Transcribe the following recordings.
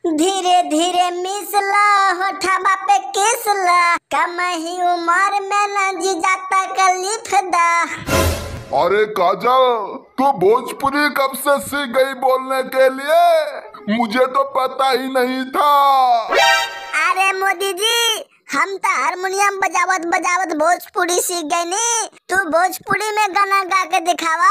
धीरे धीरे मिसला होठवा पे किसला, कम ही उम्र में न जी जाता कलिफ दा। अरे काजल, तू भोजपुरी कब से सीख गई बोलने के लिए? मुझे तो पता ही नहीं था। अरे मोदी जी, हम तो हारमोनियम बजावत बजावत भोजपुरी सीख गए नी। तू भोजपुरी में गाना गा के दिखावा।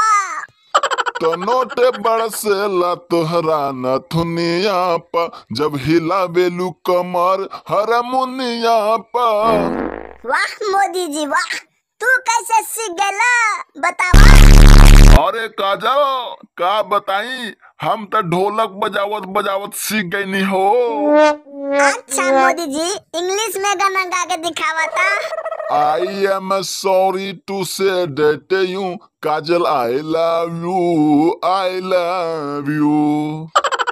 तनोटे बरसेला तोहरा नथुनिया पा, जब हिला बेलू कमर हारमोनिया पा। वाह मोदी जी वाह, तू कैसे सीख गया बतावा। अरे काजल, का बताई, हम तो ढोलक बजावत बजावत सीख गई नी हो। अच्छा मोदी जी, इंग्लिश में गाना गा के दिखावा था। I am sorry to say that you, Kajal, I love you, I love you।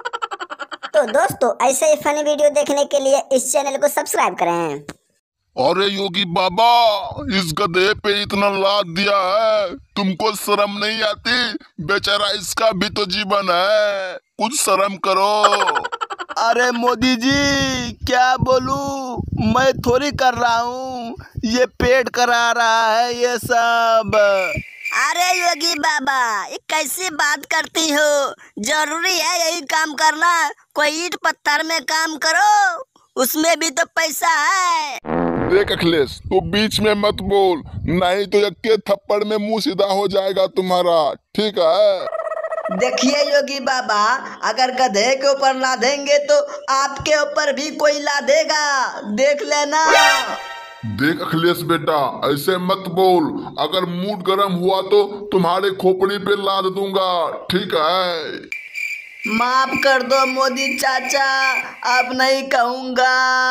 तो दोस्तों, ऐसे ही फनी वीडियो देखने के लिए इस चैनल को सब्सक्राइब करें। अरे योगी बाबा, इस गधे पे इतना लाद दिया है, तुमको शर्म नहीं आती? बेचारा इसका भी तो जीवन है, कुछ शर्म करो। अरे मोदी जी, क्या बोलूं, मैं थोड़ी कर रहा हूँ, ये पेट करा रहा है ये सब। अरे योगी बाबा, ये कैसी बात करती हो? जरूरी है यही काम करना? कोई ईंट पत्थर में काम करो, उसमें भी तो पैसा है। देख अखिलेश, तू बीच में मत बोल, नहीं तो एक थप्पड़ में मुंह सीधा हो जाएगा तुम्हारा, ठीक है? देखिए योगी बाबा, अगर गधे के ऊपर लादेंगे तो आपके ऊपर भी कोई लादेगा, देख लेना। देख अखिलेश बेटा, ऐसे मत बोल, अगर मूड गर्म हुआ तो तुम्हारे खोपड़ी पे लाद दूंगा, ठीक है? माफ कर दो मोदी चाचा, अब नहीं कहूँगा।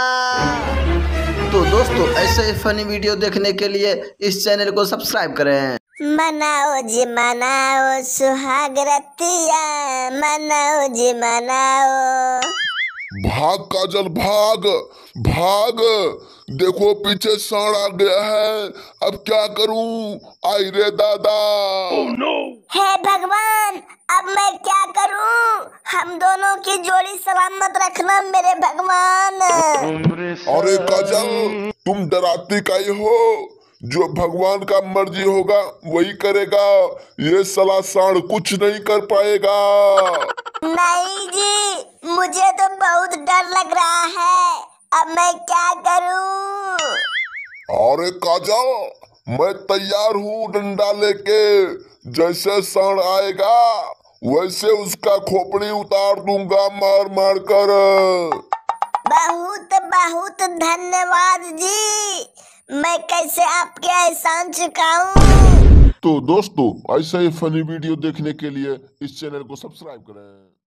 तो दोस्तों, ऐसे फनी वीडियो देखने के लिए इस चैनल को सब्सक्राइब करें। मनाओ जी मनाओ सुहाग रतिया, मनाओ जी मनाओ। भाग काजल भाग भाग, देखो पीछे सांड आ गया है, अब क्या करूं? आई रे दादा। हे भगवान, अब मैं क्या करूं? हम दोनों की जोड़ी सलामत रखना मेरे भगवान। अरे काजल, तुम डराती काहे हो? जो भगवान का मर्जी होगा वही करेगा, ये साला सांड कुछ नहीं कर पाएगा। नहीं जी, मुझे तो बहुत डर लग रहा है, अब मैं क्या करूं? अरे काजल, मैं तैयार हूँ डंडा लेके, जैसे सांड आएगा वैसे उसका खोपड़ी उतार दूंगा मार मार कर। बहुत बहुत धन्यवाद जी, मैं कैसे आपके एहसान चुकाऊं? तो दोस्तों, ऐसे ही फनी वीडियो देखने के लिए इस चैनल को सब्सक्राइब करें।